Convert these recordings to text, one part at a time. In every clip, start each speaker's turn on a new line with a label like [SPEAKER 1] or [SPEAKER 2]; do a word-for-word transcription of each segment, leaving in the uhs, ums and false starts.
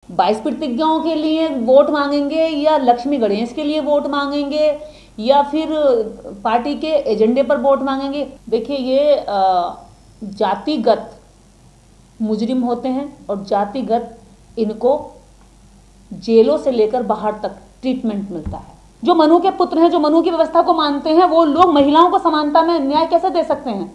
[SPEAKER 1] बाईस प्रतिज्ञाओं के लिए वोट मांगेंगे या लक्ष्मी गणेश के लिए वोट मांगेंगे या फिर पार्टी के एजेंडे पर वोट मांगेंगे। देखिए, ये जातिगत मुजरिम होते हैं और जातिगत इनको जेलों से लेकर बाहर तक ट्रीटमेंट मिलता है। जो मनु के पुत्र हैं, जो मनु की व्यवस्था को मानते हैं, वो लोग महिलाओं को समानता में न्याय कैसे दे सकते हैं?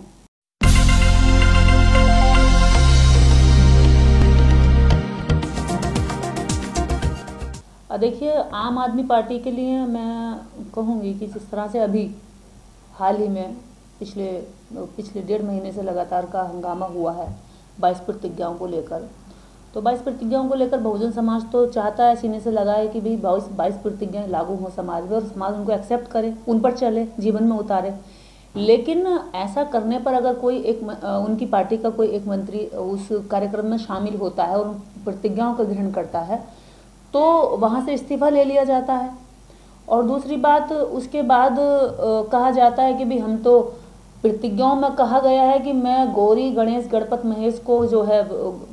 [SPEAKER 1] देखिए, आम आदमी पार्टी के लिए मैं कहूँगी कि जिस तरह से अभी हाल ही में पिछले पिछले डेढ़ महीने से लगातार का हंगामा हुआ है बाईस प्रतिज्ञाओं को लेकर, तो बाईस प्रतिज्ञाओं को लेकर बहुजन समाज तो चाहता है, सीने से लगाए कि भाई बाईस बाईस प्रतिज्ञाएं लागू हों समाज में और समाज उनको एक्सेप्ट करे, उन पर चले, जीवन में उतारे। लेकिन ऐसा करने पर अगर कोई एक उनकी पार्टी का कोई एक मंत्री उस कार्यक्रम में शामिल होता है और प्रतिज्ञाओं का ग्रहण करता है तो वहाँ से इस्तीफा ले लिया जाता है। और दूसरी बात, उसके बाद कहा जाता है कि भाई हम तो प्रतिज्ञाओं में कहा गया है कि मैं गौरी गणेश गणपत महेश को जो है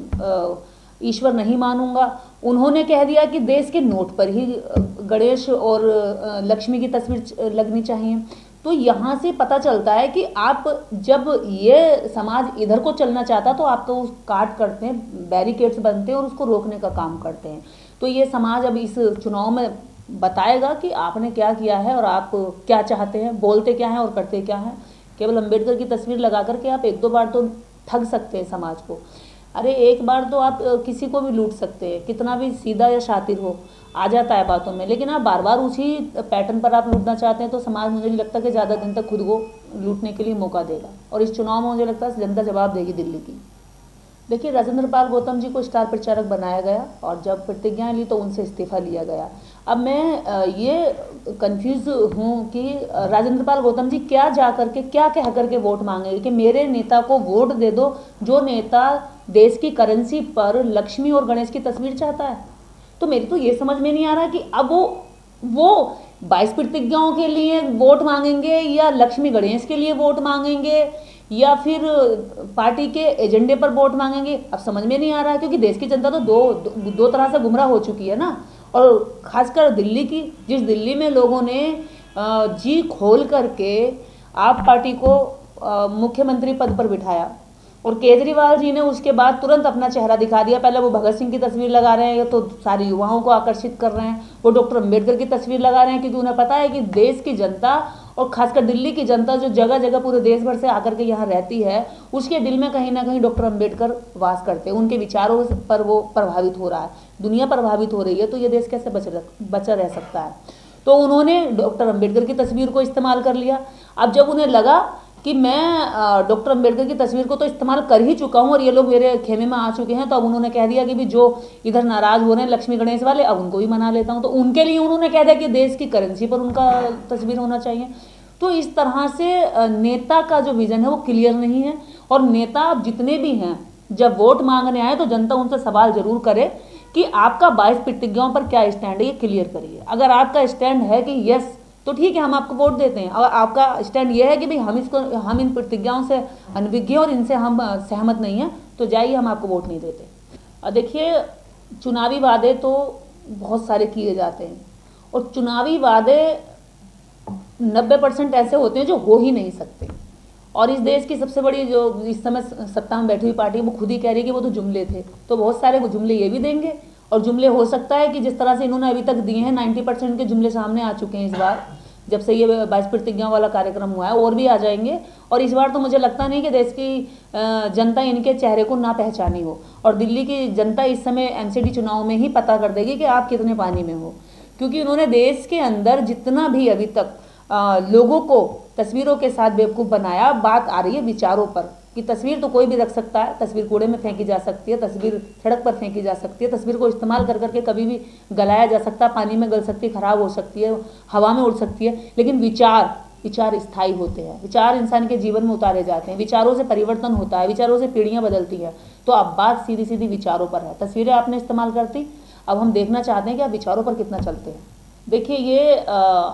[SPEAKER 1] ईश्वर नहीं मानूंगा। उन्होंने कह दिया कि देश के नोट पर ही गणेश और लक्ष्मी की तस्वीर लगनी चाहिए। तो यहाँ से पता चलता है कि आप जब ये समाज इधर को चलना चाहता तो आप तो उस काट करते हैं, बैरिकेड्स बनते हैं और उसको रोकने का काम करते हैं। तो ये समाज अब इस चुनाव में बताएगा कि आपने क्या किया है और आप क्या चाहते हैं, बोलते क्या हैं और करते क्या हैं। केवल अंबेडकर की तस्वीर लगा करके आप एक दो बार तो ठग सकते हैं समाज को। अरे एक बार तो आप किसी को भी लूट सकते हैं, कितना भी सीधा या शातिर हो, आ जाता है बातों में। लेकिन आप बार बार उसी पैटर्न पर आप लूटना चाहते हैं तो समाज, मुझे नहीं लगता कि ज़्यादा दिन तक खुद को लूटने के लिए मौका देगा। और इस चुनाव में मुझे लगता है जनता जवाब देगी दिल्ली की। देखिए, राजेंद्र पाल गौतम जी को स्टार प्रचारक बनाया गया और जब प्रतिज्ञाएं ली तो उनसे इस्तीफा लिया गया। अब मैं ये कंफ्यूज हूँ कि राजेंद्र पाल गौतम जी क्या जा करके, क्या कह करके वोट मांगेंगे कि मेरे नेता को वोट दे दो, जो नेता देश की करेंसी पर लक्ष्मी और गणेश की तस्वीर चाहता है। तो मेरी तो ये समझ में नहीं आ रहा कि अब वो वो बाईस प्रतिज्ञाओं के लिए वोट मांगेंगे या लक्ष्मी गणेश के लिए वोट मांगेंगे या फिर पार्टी के एजेंडे पर वोट मांगेंगे। अब समझ में नहीं आ रहा है, क्योंकि देश की जनता तो दो दो, दो तरह से गुमराह हो चुकी है ना। और खासकर दिल्ली की, जिस दिल्ली में लोगों ने जी खोल करके आप पार्टी को मुख्यमंत्री पद पर बिठाया और केजरीवाल जी ने उसके बाद तुरंत अपना चेहरा दिखा दिया। पहले वो भगत सिंह की तस्वीर लगा रहे हैं तो सारे युवाओं को आकर्षित कर रहे हैं, वो डॉक्टर अंबेडकर की तस्वीर लगा रहे हैं क्योंकि उन्हें पता है कि देश की जनता और खासकर दिल्ली की जनता जो जगह जगह पूरे देश भर से आकर के यहाँ रहती है, उसके दिल में कहीं ना कहीं डॉक्टर अंबेडकर वास करते हैं, उनके विचारों पर वो प्रभावित हो रहा है, दुनिया प्रभावित हो रही है। तो ये देश कैसे बच बचा रह सकता है? तो उन्होंने डॉक्टर अंबेडकर की तस्वीर को इस्तेमाल कर लिया। अब जब उन्हें लगा कि मैं डॉक्टर अंबेडकर की तस्वीर को तो इस्तेमाल कर ही चुका हूं और ये लोग मेरे खेमे में आ चुके हैं, तो अब उन्होंने कह दिया कि भी जो इधर नाराज हो रहे हैं लक्ष्मी गणेश वाले, अब उनको भी मना लेता हूं। तो उनके लिए उन्होंने कह दिया कि देश की करेंसी पर उनका तस्वीर होना चाहिए। तो इस तरह से नेता का जो विजन है वो क्लियर नहीं है। और नेता जितने भी हैं, जब वोट मांगने आए तो जनता उनसे सवाल जरूर करे कि आपका बाईस प्रतिज्ञाओं पर क्या स्टैंड है, ये क्लियर करिए। अगर आपका स्टैंड है कि यस, तो ठीक है, हम आपको वोट देते हैं। और आपका स्टैंड ये है कि भाई हम इसको हम इन प्रतिज्ञाओं से अनभिज्ञ और इनसे हम सहमत नहीं हैं, तो जाइए, हम आपको वोट नहीं देते। और देखिए, चुनावी वादे तो बहुत सारे किए जाते हैं और चुनावी वादे नब्बे परसेंट ऐसे होते हैं जो हो ही नहीं सकते। और इस देश की सबसे बड़ी जो इस समय सत्ता में बैठी हुई पार्टी, वो खुद ही कह रही है कि वो तो जुमले थे। तो बहुत सारे वो जुमले ये भी देंगे और जुमले हो सकता है कि जिस तरह से इन्होंने अभी तक दिए हैं, नब्बे परसेंट के जुमले सामने आ चुके हैं इस बार, जब से ये बाईस प्रतिज्ञाओं वाला कार्यक्रम हुआ है, और भी आ जाएंगे। और इस बार तो मुझे लगता नहीं कि देश की जनता इनके चेहरे को ना पहचानी हो। और दिल्ली की जनता इस समय एमसीडी चुनाव में ही पता कर देगी कि आप कितने पानी में हो, क्योंकि उन्होंने देश के अंदर जितना भी अभी तक आ, लोगों को तस्वीरों के साथ बेवकूफ़ बनाया। बात आ रही है विचारों पर कि तस्वीर तो कोई भी रख सकता है, तस्वीर कूड़े में फेंकी जा सकती है, तस्वीर सड़क पर फेंकी जा सकती है, तस्वीर को इस्तेमाल कर करके कभी भी गलाया जा सकता है, पानी में गल सकती है, खराब हो सकती है, हवा में उड़ सकती है। लेकिन विचार विचार स्थायी होते हैं, विचार इंसान के जीवन में उतारे जाते हैं, विचारों से परिवर्तन होता है, विचारों से पीढ़ियाँ बदलती हैं। तो अब बात सीधी सीधी विचारों पर है। तस्वीरें आपने इस्तेमाल करती, अब हम देखना चाहते हैं कि आप विचारों पर कितना चलते हैं। देखिए, ये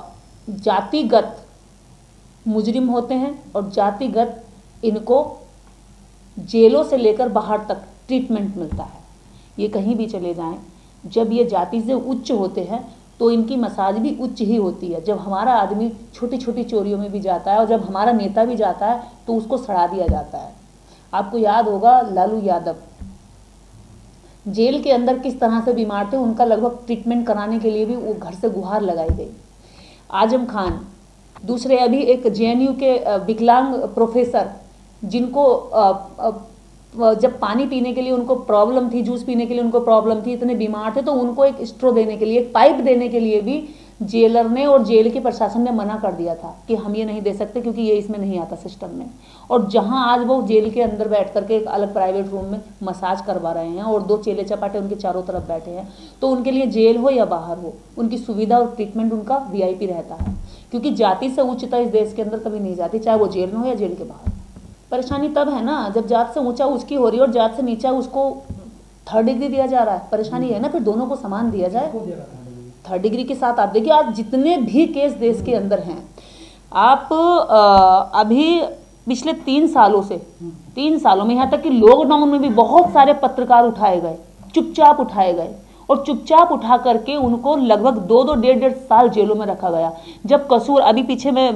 [SPEAKER 1] जातिगत मुजरिम होते हैं और जातिगत इनको जेलों से लेकर बाहर तक ट्रीटमेंट मिलता है। ये कहीं भी चले जाएं, जब ये जाति से उच्च होते हैं तो इनकी मसाज भी उच्च ही होती है। जब हमारा आदमी छोटी छोटी चोरियों में भी जाता है और जब हमारा नेता भी जाता है तो उसको सड़ा दिया जाता है। आपको याद होगा लालू यादव जेल के अंदर किस तरह से बीमार थे, उनका लगभग ट्रीटमेंट कराने के लिए भी वो घर से गुहार लगाई गई। आजम खान, दूसरे अभी एक जे एन यू के विकलांग प्रोफेसर जिनको जब पानी पीने के लिए उनको प्रॉब्लम थी, जूस पीने के लिए उनको प्रॉब्लम थी, इतने बीमार थे तो उनको एक स्ट्रो देने के लिए, एक पाइप देने के लिए भी जेलर ने और जेल के प्रशासन ने मना कर दिया था कि हम ये नहीं दे सकते क्योंकि ये इसमें नहीं आता सिस्टम में। और जहां आज वो जेल के अंदर बैठ करके एक अलग प्राइवेट रूम में मसाज करवा रहे हैं और दो चेले चपाटे उनके चारों तरफ बैठे हैं, तो उनके लिए जेल हो या बाहर हो उनकी सुविधा और ट्रीटमेंट उनका वी आई पी रहता है, क्योंकि जाति से उच्चता इस देश के अंदर कभी नहीं जाती, चाहे वो जेल में हो या जेल के बाहर। परेशानी तब है ना जब जात से ऊंचा उसकी हो रही है और जात से नीचा उसको थर्ड डिग्री दिया जा रहा है। परेशानी है ना, फिर दोनों को समान दिया जाए। थर्ड डिग्री के साथ आप देखिए आज जितने भी केस देश के अंदर हैं, आप आ, अभी पिछले तीन सालों से तीन सालों में यहाँ तक कि लॉकडाउन में भी बहुत सारे पत्रकार उठाए गए, चुपचाप उठाए गए और चुपचाप उठा करके उनको लगभग दो दो डेढ़ डेढ़ साल जेलों में रखा गया। जब कसूर अभी पीछे में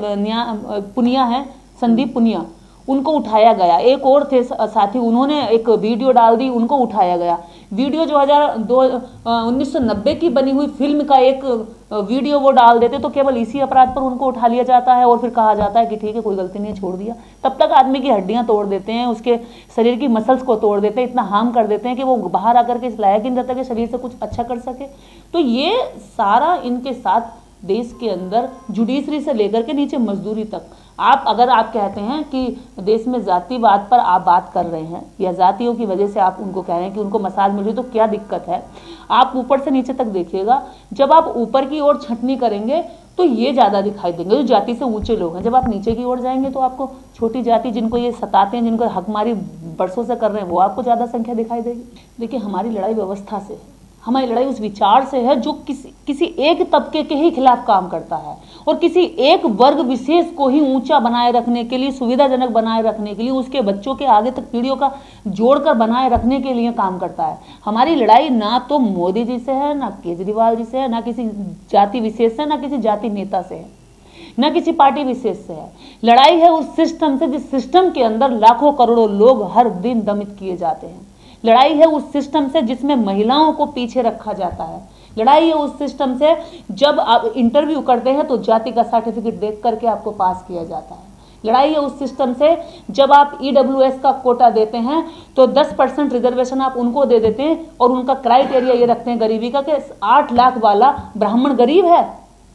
[SPEAKER 1] पुनिया है, संदीप पुनिया, उनको उठाया गया। एक और थे साथी, उन्होंने एक वीडियो डाल दी, उनको उठाया गया। वीडियो जो हजार दो उन्नीस सौ नब्बे की बनी हुई फिल्म का एक वीडियो वो डाल देते तो केवल इसी अपराध पर उनको उठा लिया जाता है और फिर कहा जाता है कि ठीक है कोई गलती नहीं है, छोड़ दिया। तब तक आदमी की हड्डियां तोड़ देते हैं, उसके शरीर की मसल्स को तोड़ देते हैं, इतना हार्म कर देते हैं कि वो बाहर आकर के इस लायक ही नहीं रहता कि शरीर से कुछ अच्छा कर सके। तो ये सारा इनके साथ देश के अंदर जुडिशरी से लेकर के नीचे मजदूरी तक, आप अगर आप कहते हैं कि देश में जातिवाद पर आप बात कर रहे हैं या जातियों की वजह से आप उनको कह रहे हैं कि उनको मसाज मिल रही, तो क्या दिक्कत है? आप ऊपर से नीचे तक देखिएगा, जब आप ऊपर की ओर छंटनी करेंगे तो ये ज्यादा दिखाई देंगे जो जाति से ऊंचे लोग हैं। जब आप नीचे की ओर जाएंगे तो आपको छोटी जाति जिनको ये सताते हैं, जिनको हकमारी बरसों से कर रहे हैं, वो आपको ज्यादा संख्या दिखाई देगी। देखिए हमारी लड़ाई व्यवस्था से है, हमारी लड़ाई उस विचार से है जो किसी किसी एक तबके के ही खिलाफ काम करता है और किसी एक वर्ग विशेष को ही ऊंचा बनाए रखने के लिए, सुविधाजनक बनाए रखने के लिए, उसके बच्चों के आगे तक पीढ़ियों का जोड़कर बनाए रखने के लिए काम करता है। हमारी लड़ाई ना तो मोदी जी से है, ना केजरीवाल जी से है, ना किसी जाति विशेष से, ना किसी जाति नेता से है, ना किसी पार्टी विशेष से है। लड़ाई है उस सिस्टम से जिस सिस्टम के अंदर लाखों करोड़ों लोग हर दिन दमित किए जाते हैं। लड़ाई है उस सिस्टम से जिसमें महिलाओं को पीछे रखा जाता है। लड़ाई है उस सिस्टम से जब आप इंटरव्यू करते हैं तो जाति का सर्टिफिकेट देख करके आपको पास किया जाता है। लड़ाई है उस सिस्टम से जब आप ई डब्ल्यू एस का कोटा देते हैं तो दस परसेंट रिजर्वेशन आप उनको दे देते हैं और उनका क्राइटेरिया ये रखते हैं गरीबी का कि आठ लाख वाला ब्राह्मण गरीब है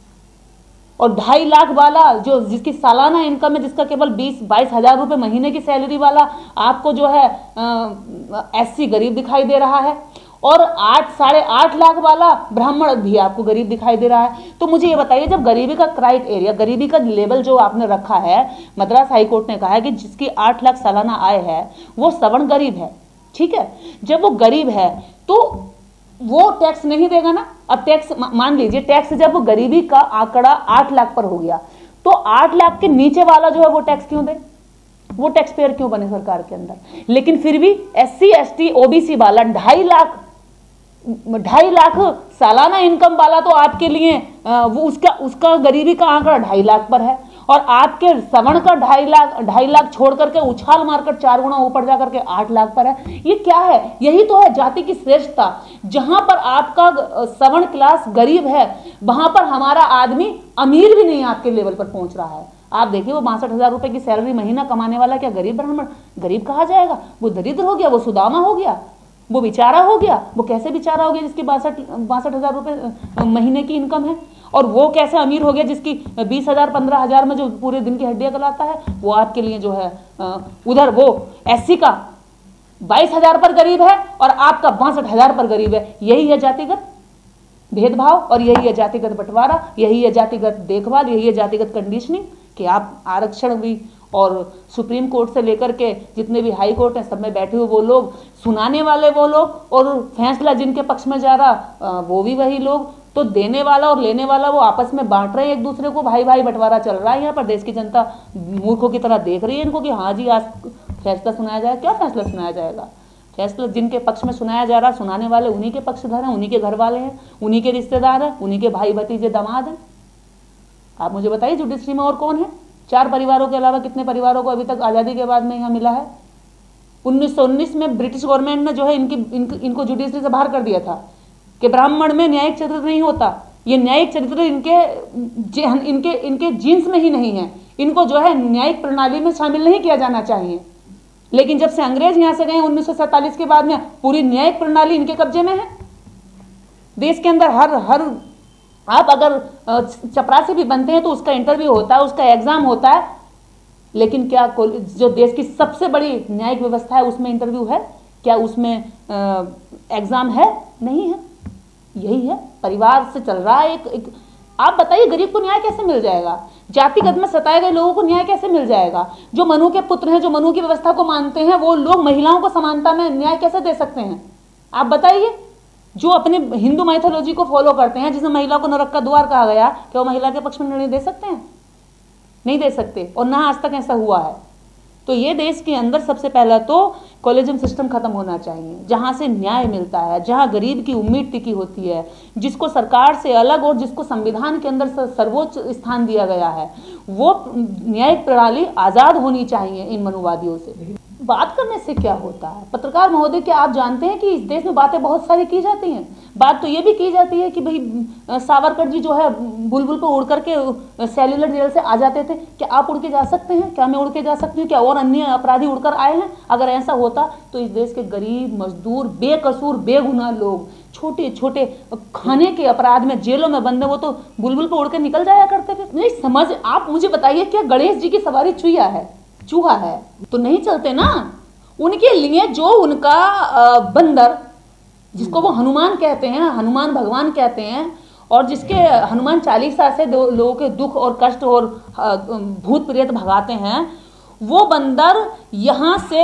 [SPEAKER 1] और ढाई लाख वाला जो जिसकी सालाना इनकम है, जिसका केवल बीस बाईस हजार रुपए महीने की सैलरी वाला आपको जो है एससी गरीब दिखाई दे रहा है और आठ साढ़े आठ लाख वाला ब्राह्मण भी आपको गरीब दिखाई दे रहा है। तो मुझे ये बताइए, जब गरीबी का क्राइटेरिया, गरीबी का लेवल जो आपने रखा है, मद्रास हाईकोर्ट ने कहा है कि जिसकी आठ लाख सालाना आय है वो सवर्ण गरीब है, ठीक है। जब वो गरीब है तो वो टैक्स नहीं देगा ना। अब टैक्स मान लीजिए, टैक्स जब वो गरीबी का आंकड़ा आठ लाख पर हो गया तो आठ लाख के नीचे वाला जो है वो टैक्स क्यों दे, वो टैक्स पेयर क्यों बने सरकार के अंदर। लेकिन फिर भी S C S T OBC वाला ढाई लाख ढाई लाख सालाना इनकम वाला तो आपके लिए वो उसका उसका गरीबी का आंकड़ा ढाई लाख पर है और आपके सवर्ण का ढाई लाख ढाई लाख छोड़ करके उछाल मारकर चार गुना ऊपर जाकर के आठ लाख पर है। ये क्या है? यही तो है जाति की श्रेष्ठता। जहां पर आपका सवर्ण क्लास गरीब है वहां पर हमारा आदमी अमीर भी नहीं आपके लेवल पर पहुंच रहा है। आप देखिए, वो बासठ हजार रुपए की सैलरी महीना कमाने वाला क्या गरीब ब्राह्मण गरीब कहा जाएगा? वो दरिद्र हो गया, वो सुदामा हो गया, वो बेचारा हो गया। वो कैसे बेचारा हो गया जिसकी बासठ बासठ हजार रुपए महीने की इनकम है? और वो कैसे अमीर हो गया जिसकी बीस हजार पंद्रह हजार में जो पूरे दिन की हड्डियां गलाता है? वो आपके लिए जो है उधर वो एससी का बाईस हजार पर गरीब है और आपका बासठ हजार पर गरीब है। यही है जातिगत भेदभाव और यही है जातिगत बंटवारा, यही है जातिगत देखभाल, यही है जातिगत कंडीशनिंग कि आप आरक्षण भी और सुप्रीम कोर्ट से लेकर के जितने भी हाई कोर्ट हैं सब में बैठे हुए वो लोग, सुनाने वाले वो लोग और फैसला जिनके पक्ष में जा रहा वो भी वही लोग। तो देने वाला और लेने वाला वो आपस में बांट रहे हैं एक दूसरे को, भाई भाई बंटवारा चल रहा है। यहाँ पर देश की जनता मूर्खों की तरह देख रही है इनको कि हाँ जी आज फैसला सुनाया जाएगा। क्या फैसला सुनाया जाएगा? फैसला जिनके पक्ष में सुनाया जा रहा, सुनाने वाले उन्हीं के पक्षधर हैं, उन्हीं के घर वाले हैं, उन्हीं के रिश्तेदार हैं, उन्हीं के भाई भतीजे दामाद हैं। आप मुझे बताइए जुडिशरी में और कौन है? चार परिवारों के अलावा कितने परिवारों को अभी तक आज़ादी के बाद में यहाँ मिला है? उन्नीस सौ उन्नीस में ब्रिटिश गवर्नमेंट ने जो है इनकी इनको, इनको जुडिशरी से बाहर कर दिया था कि ब्राह्मण में न्यायिक चरित्र नहीं होता। ये न्यायिक चरित्र इनके इनके इनके जीन्स में ही नहीं है, इनको जो है न्यायिक प्रणाली में शामिल नहीं किया जाना चाहिए। लेकिन जब से अंग्रेज यहां से गए उन्नीस सौ सैंतालीस के बाद में पूरी न्यायिक प्रणाली इनके कब्जे में है। देश के अंदर हर हर आप अगर चपरासी भी बनते हैं तो उसका इंटरव्यू होता है, उसका एग्जाम होता है, लेकिन क्या जो देश की सबसे बड़ी न्यायिक व्यवस्था है उसमें इंटरव्यू है? क्या उसमें एग्जाम है? नहीं है। यही है, परिवार से चल रहा है एक, एक आप बताइए गरीब को न्याय कैसे मिल जाएगा? जातिगत में सताए गए लोगों को न्याय कैसे मिल जाएगा? जो मनु के पुत्र हैं, जो मनु की व्यवस्था को मानते हैं, वो लोग महिलाओं को समानता में न्याय कैसे दे सकते हैं? आप बताइए। जो अपने हिंदू माइथोलॉजी को फॉलो करते हैं, जिसमें महिला को नरक का द्वार कहा गया, क्या वो महिला के पक्ष में निर्णय दे सकते हैं? नहीं दे सकते, और ना आज तक ऐसा हुआ है। तो ये देश के अंदर सबसे पहला तो कॉलेजियम सिस्टम खत्म होना चाहिए, जहां से न्याय मिलता है, जहां गरीब की उम्मीद टिकी होती है, जिसको सरकार से अलग और जिसको संविधान के अंदर सर्वोच्च स्थान दिया गया है, वो न्यायिक प्रणाली आजाद होनी चाहिए इन मनुवादियों से। बात करने से क्या होता है? पत्रकार महोदय, क्या आप जानते हैं कि इस देश में बातें बहुत सारी की जाती हैं? बात तो ये भी की जाती है कि भाई सावरकर जी जो है बुलबुल पर उड़ करके सेल्युलर जेल से आ जाते थे। क्या आप उड़ के जा सकते हैं? क्या मैं उड़ के जा सकती हूँ? क्या और अन्य अपराधी उड़कर आए हैं? अगर ऐसा होता तो इस देश के गरीब मजदूर बेकसूर बेगुनाह लोग छोटे छोटे खाने के अपराध में जेलों में बंद है, वो तो बुलबुल पर उड़ के निकल जाया करते थे। नहीं समझ, आप मुझे बताइए, क्या गणेश जी की सवारी चुहिया है? चूहा है तो नहीं चलते ना। उनके लिए जो उनका बंदर, जिसको वो हनुमान कहते हैं, हनुमान भगवान कहते हैं, और जिसके हनुमान चालीसा से लोगों के दुख और कष्ट और भूत प्रेत भगाते हैं, वो बंदर यहां से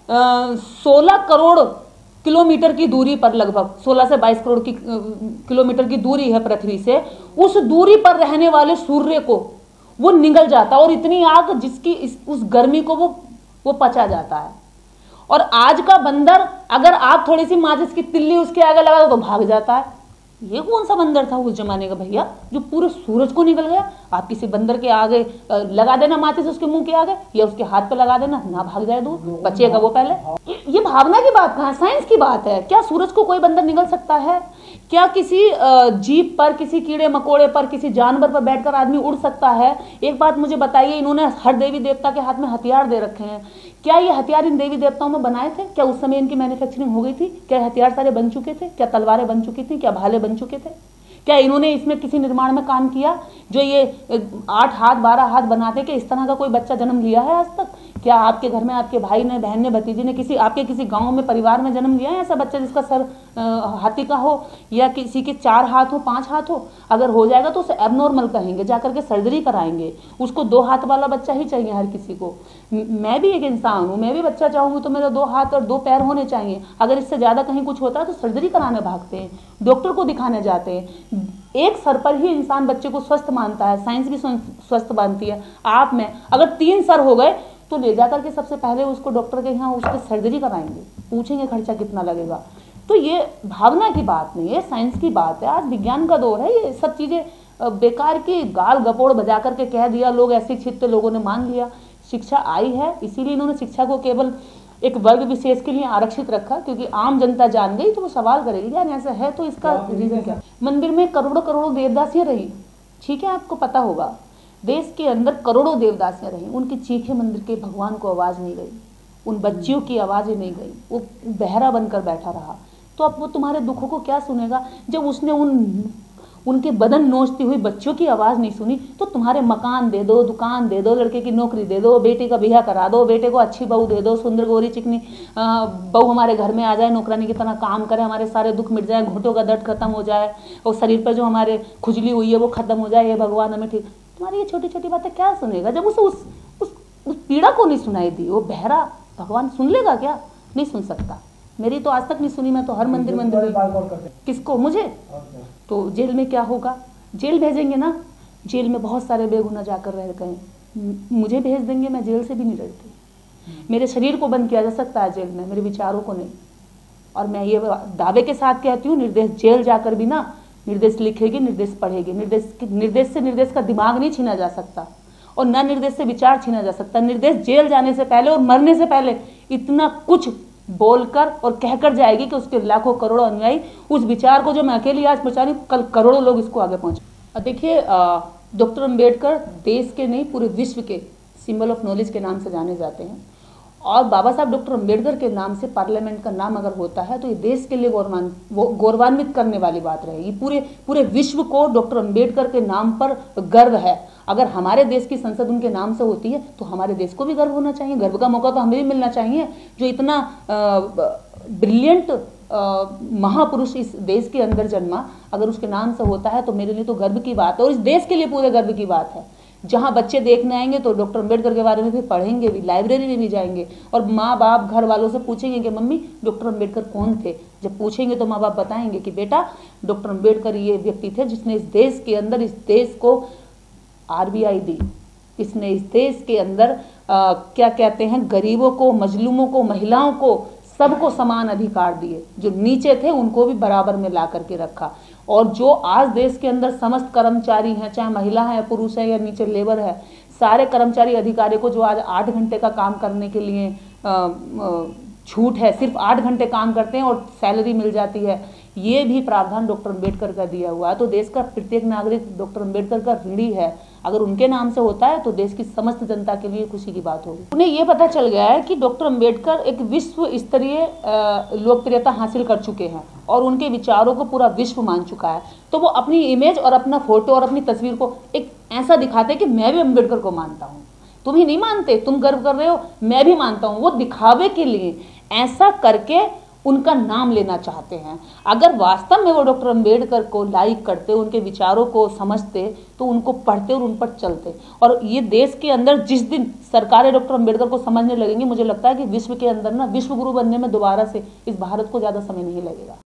[SPEAKER 1] सोलह करोड़ किलोमीटर की दूरी पर, लगभग सोलह से बाईस करोड़ की किलोमीटर की दूरी है पृथ्वी से, उस दूरी पर रहने वाले सूर्य को वो निगल जाता है, और इतनी आग जिसकी इस, उस गर्मी को वो वो पचा जाता है। और आज का बंदर, अगर आप थोड़ी सी माचिस की तिल्ली उसके आगे लगा दो तो भाग जाता है। ये कौन सा बंदर था उस जमाने का भैया, जो पूरे सूरज को निकल गया? आप किसी बंदर के आगे लगा देना माचिस, उसके मुंह के आगे या उसके हाथ पे लगा देना, ना भाग जाए दूर, बचेगा वो पहले। ये भावना की बात कहाँ, साइंस की बात है। क्या सूरज को कोई बंदर निगल सकता है? क्या किसी जीप पर, किसी कीड़े मकोड़े पर, किसी जानवर पर बैठकर आदमी उड़ सकता है? एक बात मुझे बताइए, इन्होंने हर देवी देवता के हाथ में हथियार दे रखे हैं, क्या ये हथियार इन देवी देवताओं में बनाए थे? क्या उस समय इनकी मैन्युफैक्चरिंग हो गई थी? क्या हथियार सारे बन चुके थे? क्या तलवारें बन चुकी थी? क्या भाले बन चुके थे? क्या इन्होंने इसमें किसी निर्माण में काम किया? जो ये आठ हाथ बारह हाथ बनाते कि इस तरह का कोई बच्चा जन्म लिया है आज तक? क्या आपके घर में आपके भाई ने, बहन ने, भतीजी ने, किसी आपके किसी गांव में परिवार में जन्म लिया है ऐसा बच्चा जिसका सर आ, हाथी का हो, या किसी के चार हाथ हो, पांच हाथ हो? अगर हो जाएगा तो उसे एबनॉर्मल कहेंगे, जाकर के सर्जरी कराएंगे। उसको दो हाथ वाला बच्चा ही चाहिए हर किसी को। मैं भी एक इंसान हूँ, मैं भी बच्चा चाहूंगी तो मेरे दो हाथ और दो पैर होने चाहिए। अगर इससे ज्यादा कहीं कुछ होता है तो सर्जरी कराने भागते हैं, डॉक्टर को दिखाने जाते हैं। एक सर पर ही इंसान बच्चे को स्वस्थ मानता है, साइंस भी स्वस्थ मानती है। आप में अगर तीन सर हो गए तो ले जाकर के सबसे पहले उसको डॉक्टर के यहाँ उसकी सर्जरी कराएंगे, पूछेंगे खर्चा कितना लगेगा। तो ये भावना की बात नहीं है, साइंस की बात है। आज विज्ञान का दौर है, ये सब चीजें बेकार की गाल गपोड़ बजा करके कह दिया, लोग ऐसे छिपते लोगों ने मान लिया। शिक्षा आई है इसीलिए इन्होंने शिक्षा को केवल एक वर्ग विशेष के लिए आरक्षित रखा, क्योंकि आम जनता जान गई तो वो सवाल करेगी यार ऐसा है तो इसका रीजन क्या। मंदिर में करोड़ों करोड़ों देवदासियां रही, ठीक है, आपको पता होगा, देश के अंदर करोड़ों देवदासियां रही, उनकी चीखें मंदिर के भगवान को आवाज नहीं गई, उन बच्चियों की आवाजें नहीं गई, वो बहरा बनकर बैठा रहा। तो अब वो तुम्हारे दुखों को क्या सुनेगा? जब उसने उन उनके बदन नोचती हुई बच्चियों की आवाज नहीं सुनी तो तुम्हारे मकान दे दो, दुकान दे दो, लड़के की नौकरी दे दो, बेटे का ब्याह करा दो, बेटे को अच्छी बहू दे दो, सुंदर गोरी चिकनी बहू हमारे घर में आ जाए, नौकरानी की तरह काम करे, हमारे सारे दुख मिट जाए, घुटों का दर्द खत्म हो जाए, और शरीर पर जो हमारे खुजली हुई है वो खत्म हो जाए, ये भगवान हमें ठीक। तुम्हारी ये छोटी छोटी बातें क्या सुनेगा? जब उसे उस उस, उस पीड़ा को नहीं सुनाई दी, वो बहरा भगवान सुन लेगा क्या? नहीं सुन सकता। मेरी तो आज तक नहीं सुनी, मैं तो हर मंदिर मंदिर किसको? मुझे तो जेल में क्या होगा? जेल भेजेंगे ना, जेल में बहुत सारे बेगुनाह जाकर रह गए, मुझे भेज देंगे, मैं जेल से भी नहीं डरती। मेरे शरीर को बंद किया जा सकता है जेल में, मेरे विचारों को नहीं। और मैं ये दावे के साथ कहती हूँ, निर्देश जेल जाकर भी ना निर्देश लिखेगी, निर्देश पढ़ेगी। निर्देश निर्देश से निर्देश का दिमाग नहीं छीना जा सकता और न निर्देश से विचार छीना जा सकता। निर्देश जेल जाने से पहले और मरने से पहले इतना कुछ बोलकर और कहकर जाएगी कि उसके लाखों करोड़ों अनुयायी उस विचार को जो मैं अकेली आज पहुंचा रही हूं, कल करोड़ों लोग इसको आगे पहुंचे। देखिए, डॉक्टर अंबेडकर देश के नहीं पूरे विश्व के सिंबल ऑफ नॉलेज के नाम से जाने जाते हैं और बाबा साहब डॉक्टर अंबेडकर के नाम से पार्लियामेंट का नाम अगर होता है तो ये देश के लिए गौरवान्वित गौरवान्वित करने वाली बात रहेगी। पूरे पूरे विश्व को डॉक्टर अंबेडकर के नाम पर गर्व है। अगर हमारे देश की संसद उनके नाम से होती है तो हमारे देश को भी गर्व होना चाहिए, गर्व का मौका तो हमें भी मिलना चाहिए। जो इतना ब्रिलियंट महापुरुष इस देश के अंदर जन्मा, अगर उसके नाम से होता है तो मेरे लिए तो गर्व की बात है और इस देश के लिए पूरे गर्व की बात है। जहां बच्चे देखने आएंगे तो डॉक्टर अंबेडकर के बारे में भी पढ़ेंगे भी, लाइब्रेरी में भी जाएंगे और माँ बाप घर वालों से पूछेंगे कि मम्मी डॉक्टर अंबेडकर कौन थे। जब पूछेंगे तो माँ बाप बताएंगे कि बेटा डॉक्टर अंबेडकर ये व्यक्ति थे जिसने इस देश के अंदर इस देश को आरबीआई दी, इसने इस देश के अंदर आ, क्या कहते हैं, गरीबों को, मजलूमों को, महिलाओं को, सबको समान अधिकार दिए। जो नीचे थे उनको भी बराबर में ला करके रखा। और जो आज देश के अंदर समस्त कर्मचारी हैं, चाहे महिला है, पुरुष है या नीचे लेबर है, सारे कर्मचारी अधिकारी को जो आज आठ घंटे का काम करने के लिए छूट है, सिर्फ आठ घंटे काम करते हैं और सैलरी मिल जाती है, ये भी प्रावधान डॉक्टर अंबेडकर का दिया हुआ है। तो देश का प्रत्येक नागरिक डॉक्टर अंबेडकर का ऋणी है। अगर उनके नाम से होता है तो देश की समस्त जनता के लिए खुशी की बात होगी। उन्हें यह पता चल गया है कि डॉक्टर अंबेडकर एक विश्व स्तरीय लोकप्रियता हासिल कर चुके हैं और उनके विचारों को पूरा विश्व मान चुका है। तो वो अपनी इमेज और अपना फोटो और अपनी तस्वीर को एक ऐसा दिखाते हैं कि मैं भी अंबेडकर को मानता हूँ। तुम ही नहीं मानते, तुम गर्व कर रहे हो, मैं भी मानता हूँ। वो दिखावे के लिए ऐसा करके उनका नाम लेना चाहते हैं। अगर वास्तव में वो डॉक्टर अंबेडकर को लाइक करते, उनके विचारों को समझते, तो उनको पढ़ते और उन पर चलते। और ये देश के अंदर जिस दिन सरकारें डॉक्टर अंबेडकर को समझने लगेंगी, मुझे लगता है कि विश्व के अंदर ना विश्व गुरु बनने में दोबारा से इस भारत को ज्यादा समय नहीं लगेगा।